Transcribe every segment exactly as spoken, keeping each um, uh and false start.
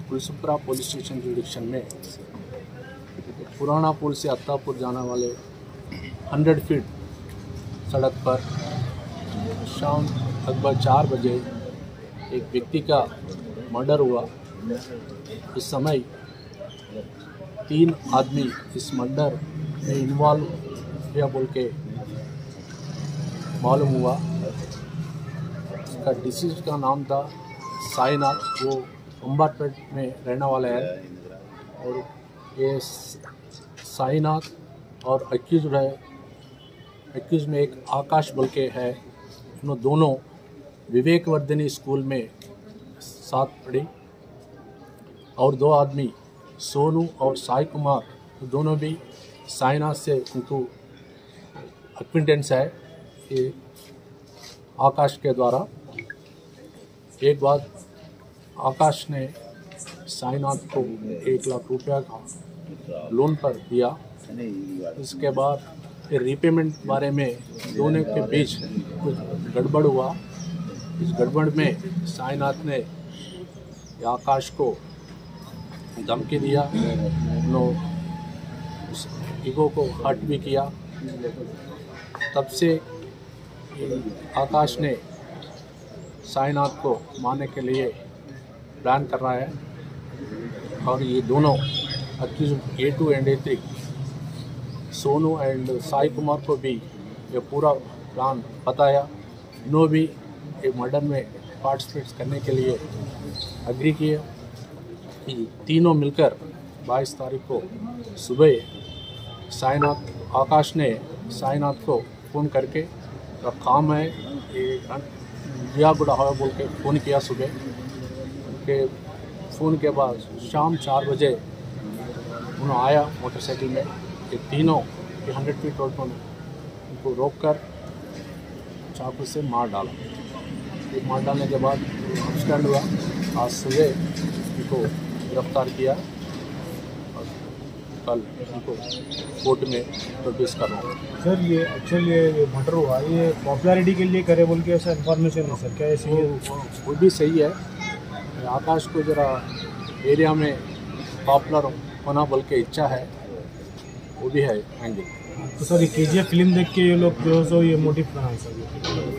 कुलसुपुरा police station जुडिक्शन में पुराना पुल से अत्तापुर जाने वाले हंड्रेड फीट सड़क पर शाम लगभग चार बजे एक व्यक्ति का मर्डर हुआ। इस समय तीन आदमी इस मर्डर में इन्वॉल्व हुआ बोल के मालूम हुआ। इसका डिसीज का नाम था साईनाथ, वो अंबारपेट में रहने वाला है। और ये साईनाथ और एक्यूज है, एक्यूज में एक आकाश बोल के है। उन्होंने दोनों विवेकवर्धिनी स्कूल में साथ पढ़ी। और दो आदमी सोनू और साई कुमार, दोनों भी साईनाथ से उनको एक्विंटेंस है ये आकाश के द्वारा। एक बार आकाश ने साईनाथ को एक लाख रुपया का लोन पर दिया। इसके बाद फिर रीपेमेंट बारे में दोनों के बीच कुछ गड़बड़ हुआ। इस गड़बड़ में साईनाथ ने आकाश को धमकी दिया, नो उस ईगो को हर्ट भी किया। तब से आकाश ने साईनाथ को मारने के लिए प्लान कर रहा है। और ये दोनों accuse A two and A three Sonu and Sai Kumar को भी ये पूरा प्लान बताया। इन्होंने भी ये मर्डर में पार्टिसिपेट करने के लिए एग्री किए। तीनों मिलकर बाईस तारीख को सुबह साईनाथ आकाश ने साईनाथ को फ़ोन करके काम है ये जियागुड़ा हवा बोल के फ़ोन किया। सुबह के फ़ोन के बाद शाम चार बजे उन्होंने आया मोटरसाइकिल में। ये तीनों ये हंड्रेड फीट रोड पर उनको रोक कर चाकू से मार डाला। ये मार डालने के बाद स्टैंड हुआ। आज सुबह उनको गिरफ्तार किया और कल उनको कोर्ट में प्रोड्यूस करना है। सर ये एक्चुअली ये मर्डर हुआ, ये पॉपुलैरिटी के लिए करे बोल के ऐसा इन्फॉर्मेशन है सर, क्या ऐसे ही वो, वो भी सही है। आकाश को जरा एरिया में पॉपुलर होना बोल के इच्छा है, वो भी है एंगल। तो सर ये केजीएफ फिल्म देख के ये लोग जो सो ये मोटिव बना है सर,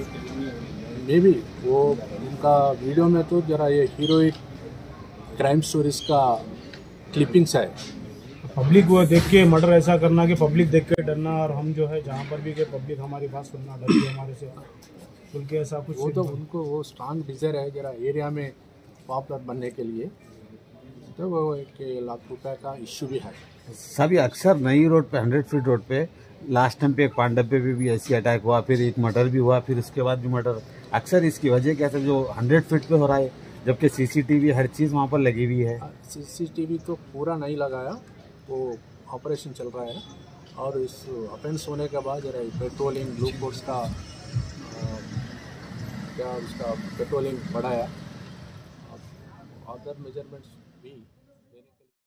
मे भी वो उनका वीडियो में तो जरा ये हीरोइक क्राइम स्टोरीज का क्लिपिंग्स है। पब्लिक वो देख के मर्डर ऐसा करना कि पब्लिक देख के डरना, और हम जो है जहाँ पर भी के पब्लिक हमारी बात सुनना डरती है हमारे से बोल के ऐसा कुछ। वो तो उनको वो स्ट्रांग डिज़ायर है जरा एरिया में पॉपुलर बनने के लिए, तो वो एक लाख रुपए का इश्यू भी है। सभी अक्सर नई रोड पे हंड्रेड फीट रोड पे लास्ट टाइम पे एक पांडव पे भी, भी ऐसी अटैक हुआ, फिर एक मर्डर भी हुआ, फिर उसके बाद भी मर्डर। अक्सर इसकी वजह क्या है जो हंड्रेड फीट पे हो रहा है, जबकि सीसीटीवी हर चीज़ वहाँ पर लगी हुई है। सीसीटीवी तो पूरा नहीं लगाया, वो ऑपरेशन चल रहा है। और इस ऑफेंस होने के बाद जरा पेट्रोलिंग ग्लूकोज का आ, क्या उसका पेट्रोलिंग बढ़ाया। अदर मेजरमेंट्स भी